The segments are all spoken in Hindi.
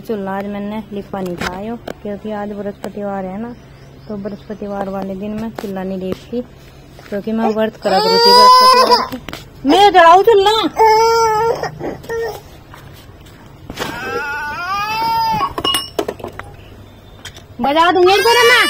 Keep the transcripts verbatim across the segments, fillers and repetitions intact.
और चूल्हा आज मैंने लिपा नहीं खाया क्योंकि आज बृहस्पतिवार है ना, तो बृहस्पतिवार वाले दिन मैं चूल्हा नहीं लिपती क्योंकि मैं व्रत करा थी बृहस्पतिवार की। मैं जलाऊ चूल्हा बजा दूंगी तेरे मैं।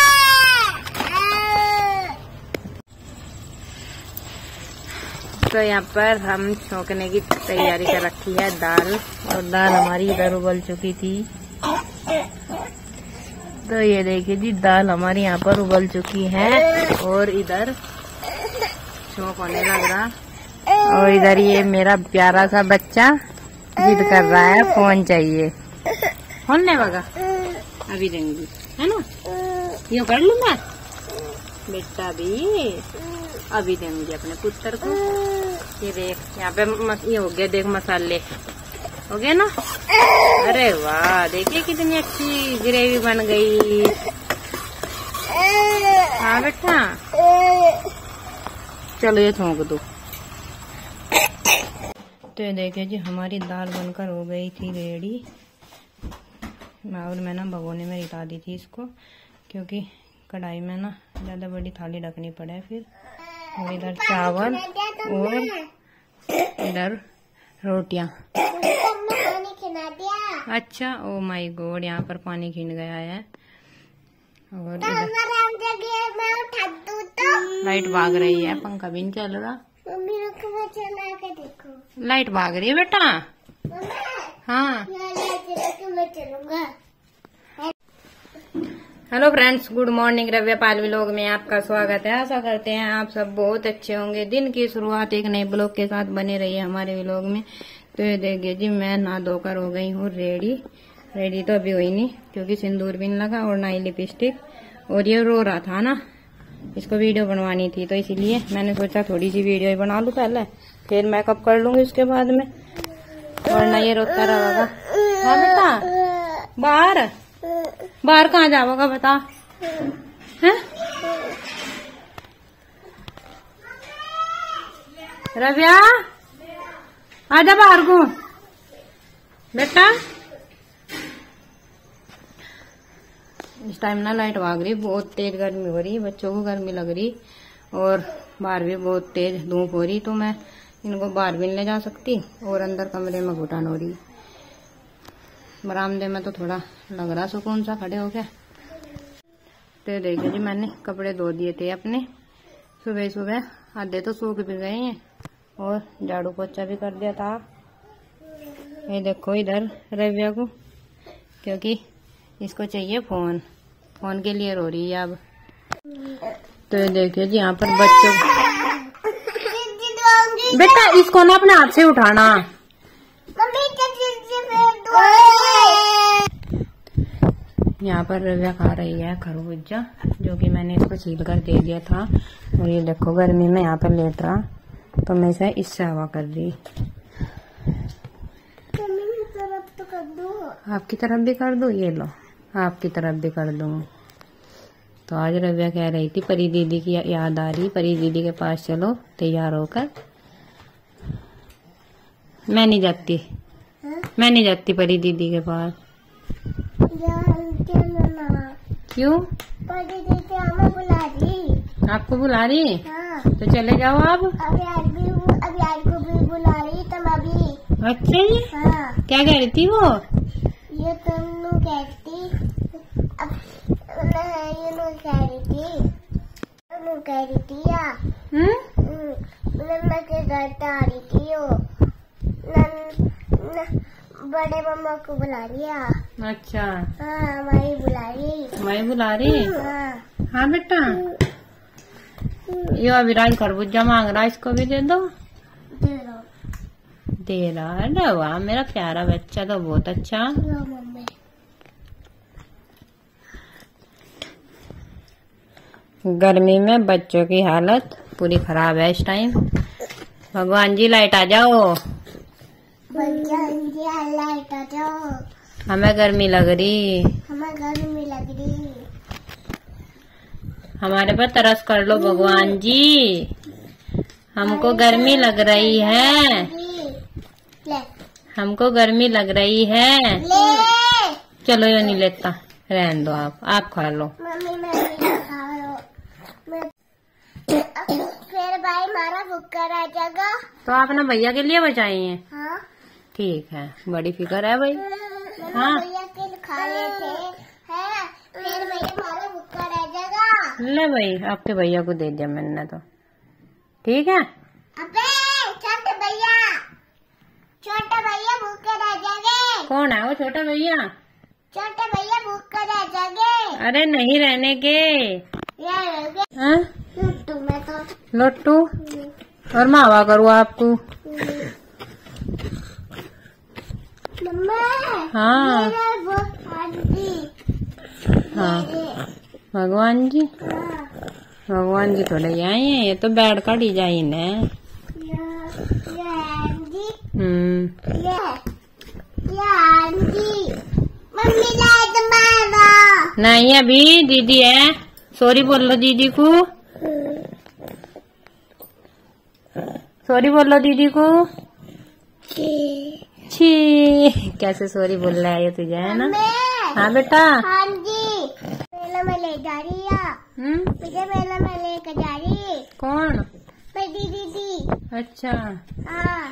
तो यहाँ पर हम छौंकने की तैयारी कर रखी है दाल, और दाल हमारी इधर उबल चुकी थी। तो ये देखिए जी दाल हमारी यहाँ पर उबल चुकी है और इधर छौंक होने लग रहा। और इधर ये मेरा प्यारा सा बच्चा जिद कर रहा है फोन चाहिए। फोन नहीं होगा अभी देंगी है ना, यूँ कर लूंगा बेटा भी अभी देंगी अपने पुत्र को। ये देख यहाँ पे मस, ये हो गया देख मसाले हो गए ना। अरे वाह देखिए कितनी अच्छी ग्रेवी बन गई। हाँ बेटा चलो ये छोंक दो। तो ये देखिए जी हमारी दाल बनकर हो गई थी रेडी। और मैं ना भगोने में रिता दी थी इसको क्योंकि कढ़ाई में ना ज्यादा बड़ी थाली ढकनी पड़े फिर। और इधर चावल और इधर रोटियां। अच्छा ओ माय गॉड यहाँ पर पानी खिन गया है। और इधर लाइट भाग रही है, पंखा भी नहीं चल रहा। लाइट भाग रही है बेटा। हाँ हेलो फ्रेंड्स, गुड मॉर्निंग। रव्या पाल व्लॉग में आपका स्वागत है। आशा करते हैं आप सब बहुत अच्छे होंगे। दिन की शुरुआत एक नए ब्लॉग के साथ बने रही है हमारे व्लॉग में। तो ये देखिए जी मैं नहा धोकर हो गई हूँ रेडी। रेडी तो अभी हुई नहीं क्योंकि सिंदूर भी नहीं लगा और ना ही लिपस्टिक। और ये रो रहा था ना, इसको वीडियो बनवानी थी तो इसीलिए मैंने सोचा थोड़ी सी वीडियो ही बना लूं पहले, फिर मेकअप कर लूंगी उसके बाद में, वरना ये रोता रहेगा। हाँ बेटा बाहर बाहर कहाँ जाओगा बता है? रव्या आजा बाहर को बेटा। इस टाइम ना लाइट भाग रही, बहुत तेज गर्मी हो रही, बच्चों को गर्मी लग रही और बाहर भी बहुत तेज धूप हो रही। तो मैं इनको बाहर भी नहीं ले जा सकती और अंदर कमरे में घुटन हो रही। बरामदे में तो थोड़ा लग रहा सुकून सा खड़े हो गया। तो देखिए जी मैंने कपड़े धो दिए थे अपने सुबह सुबह, आधे तो सूख भी गए हैं और झाड़ू पोछा भी कर दिया था। ये देखो इधर रव्या को, क्योंकि इसको चाहिए फोन, फोन के लिए रो रही है अब। तो ये देखिए जी यहाँ पर बच्चों बेटा इसको ना अपने हाथ से उठाना। यहाँ पर रव्या खा रही है खरबूजा, जो कि मैंने इसको छील कर दे दिया था। और ये देखो गर्मी में यहाँ पर लेट रहा तो मैं इसे इससे हवा कर दी। तो कर दो आपकी तरफ भी कर दो, ये लो आपकी तरफ भी कर दूँ। तो आज रव्या कह रही थी परी दीदी की याद आ रही, परी दीदी के पास चलो तैयार होकर। मैं नहीं जाती हा? मैं नहीं जाती परी दीदी के पास। क्यों? परी दीदी हमें बुला रही। आपको बुला रही? हाँ। तो चले जाओ आप। अभी आज भी अभी आज को भी बुला रही तुम अभी। अच्छा जी हाँ। क्या कह रही थी वो? ये तुम कहती अब ये नो कह रही थी नो कह रही थी या मैं के घर आ रही थी वो बड़े मम्मा को बुला रही है। अच्छा हाँ हमारी बुला रही हमारी बुला रही हाँ, हाँ बेटा यो अविराज खरबूजा मांग रहा, इसको भी दे दो। दे रहा दे रहा है। वाह मेरा प्यारा बच्चा तो बहुत अच्छा। गर्मी में बच्चों की हालत पूरी खराब है इस टाइम। भगवान जी लाइट आ जाओ, भगवान जी लाइट आ जाओ, हमें गर्मी लग रही, हमें गर्मी लग रही, हमारे पर तरस कर लो भगवान जी, हमको गर्मी लग रही है, हमको गर्मी लग रही है। चलो ये नहीं लेता, रहने दो आप आप खा लो। मम्मी मैं नहीं खा लो मैं... फिर भाई हमारा कुकर आ जाएगा। तो आपने भैया के लिए बचाई है? हाँ ठीक है, बड़ी फिक्र है भाई। हाँ भैया के खा लेते हैं, फिर भैया हमारा कुकर आ जाएगा। ले भाई, आपके भैया को दे दिया मैंने तो, ठीक है। अबे छोटे भैया, छोटे भैया भूखे रह जाएंगे। कौन है वो छोटा भैया? छोटे भैया भूखे रह जाएंगे। अरे नहीं रहने के। हाँ? लट्टू में तो लट्टू और मावा करूँ आपको? मम्मा हाँ आंटी हाँ भगवान जी, भगवान जी थोड़े आए हैं, ये तो बैठ कर ही जाए न। हम्म मम्मी तुम्हारा नहीं अभी दीदी है, सॉरी बोल लो दीदी को, सॉरी बोल लो दीदी को। छी कैसे सॉरी बोल रहा है ये तुझे, है ना? हाँ बेटा। हाँ जी मेला में ले जा रही है। हम्म मुझे मेला में लेकर जा रही। कौन? मेरी दीदी। अच्छा हाँ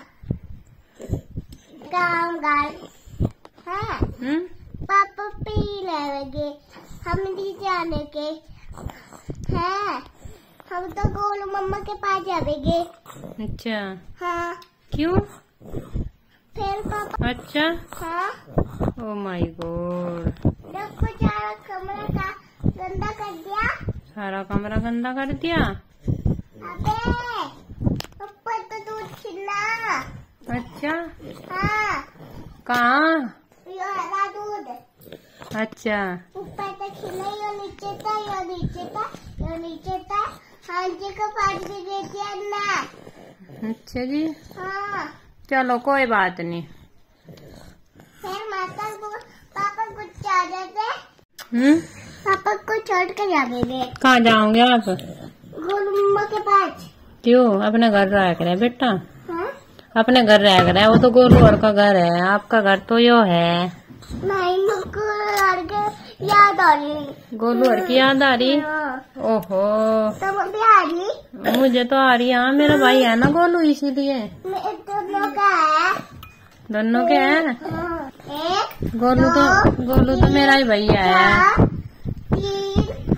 काम गाल हाँ हम्म पापा पी लेंगे, हम नहीं जाने के हैं, हम तो गोलू मम्मा के पास जाएंगे। अच्छा हाँ क्यों? फिर पापा अच्छा हाँ ओ माय गॉड, देखो सारा कमरा का गंदा कर दिया। सारा कमरा गंदा कर दिया। अबे ऊपर तो दूध छिलना। अच्छा हाँ कहाँ? यो हरा दूध अच्छा ऊपर तो छिला, यो नीचे था, यो नीचे था, यो नीचे था। हाँ जी को पानी भी दे दिया ना। अच्छा जी हाँ चलो कोई बात नहीं। फिर माता को पापा को आ जाते। हम्म पापा को छोड़ कर जाएंगे। कहाँ जाओगे आप? गोलू मम्मा के पास। क्यों? अपने घर रह करे बेटा, हाँ अपने घर रह करे, वो तो गोलू और का घर है, आपका घर तो यो है। नहीं मुझको याद आ रही, गोलू और की याद आ रही। हाँ। ओहो तो भी आ रही, मुझे तो आ रही है। हाँ मेरा भाई है ना गोलू, इसीलिए। दोनों का है। दोनों के हैं? हाँ। एक गोलू तो गोलू तो मेरा ही भैया है। तीन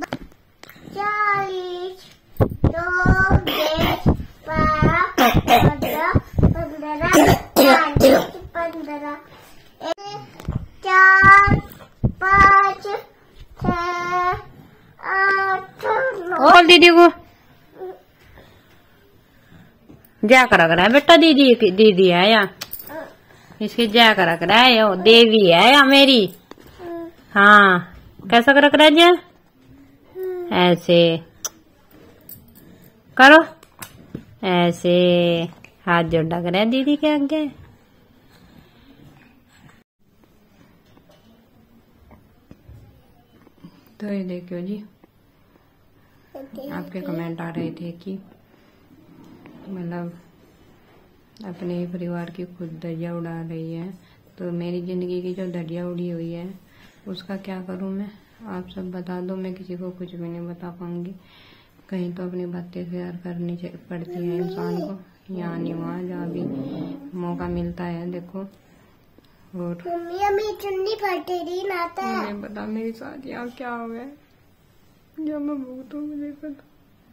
चालीस दो बीस बारह पंद्रह पंद्रह चालीस पंद्रह चार पाँच छः आठ नौ। और दीदी को जा कर रख रहा है बेटा, दीदी दीदी है या इसकी जा कर रख रहा है, यो देवी है या मेरी। हाँ कैसा कर रख रहा है जा, ऐसे करो, ऐसे हाथ जोड़ रख रहा है दीदी के आगे। तो ये देखो जी, आपके कमेंट आ रहे थे कि मतलब अपने ही परिवार की खुद धज्जियाँ उड़ा रही है, तो मेरी जिंदगी की जो धज्जियाँ उड़ी हुई है उसका क्या करूं मैं, आप सब बता दो। मैं किसी को कुछ भी नहीं बता पाऊंगी, कहीं तो अपनी बातें शेयर करनी पड़ती है इंसान को, यहाँ नहीं वहाँ जहाँ भी मौका मिलता है। देखो और मम्मी अम्मी चुन्नी फटे रही नाता। मुझे पता मेरी साथ यहाँ क्या हो गया, जब मैं भूतू मुझे पता।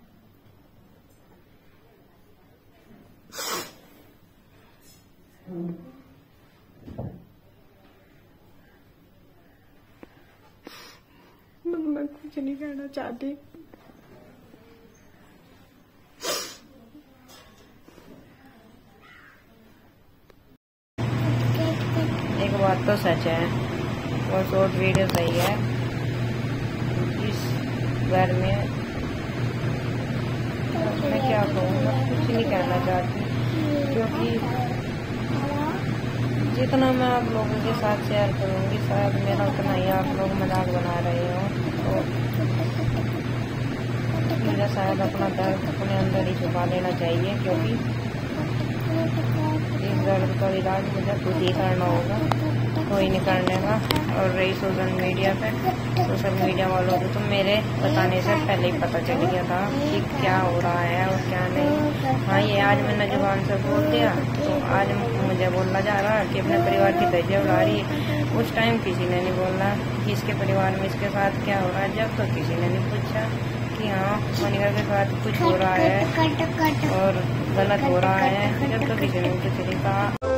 मैं कुछ नहीं कहना चाहती। एक बात तो सच है, और शॉर्ट वीडियो सही है, इस घर में मैं क्या कहूँगा, कुछ नहीं कहना चाहती, क्योंकि जितना मैं आप लोगों के साथ शेयर करूँगी शायद मेरा उतना ही आप लोग मजाक बना रहे हो, तो मुझे शायद अपना दर्द अपने अंदर ही छुपा लेना चाहिए, क्योंकि इस दर्द का इलाज मुझे खुद ही करना होगा, कोई नहीं करने का। और रही सोशल मीडिया पे, सोशल मीडिया वालों को तो मेरे बताने से पहले ही पता चल गया था कि क्या हो रहा है और क्या नहीं। हाँ, ये आज मैंने जुबान से बोल दिया तो आज मुझे बोलना जा रहा है कि अपने परिवार की धज्जियां उड़ा रही है। उस टाइम किसी ने नहीं बोला कि इसके परिवार में इसके साथ क्या हो रहा है, जब तो किसी ने नहीं पूछा कि हाँ मोनिका के साथ कुछ हो रहा है और गलत हो रहा है, जब तो किसी ने कुछ नहीं कहा।